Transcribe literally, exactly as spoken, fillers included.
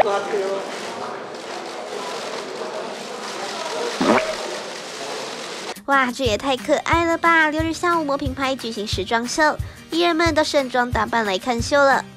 哇，这也太可爱了吧！六日下午，某品牌举行时装秀，艺人们都盛装打扮来看秀了。